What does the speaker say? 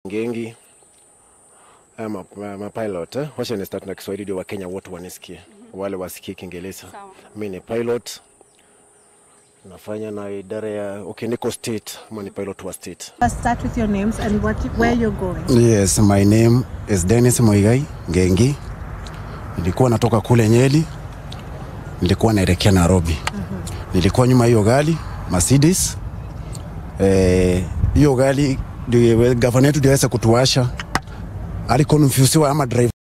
Ngengi. I'm a pilot. Wacha ni start na Kiswahili ndio Wakenya wote wanisikie. Wale wasikie Kiingereza. Mimi ni pilot. Nafanya na idara ya niko state, mimi pilot wa state. Let's start with your names and where you're going. Yes, my name is Muigai Ngengi. Nilikuwa natoka kule Nyeri. Nilikuwa naelekea Nairobi. Nilikuwa nyuma hiyo gari Mercedes. Hiyo gari ndio governor ndio kutuwasha. Alikonfuse ama driver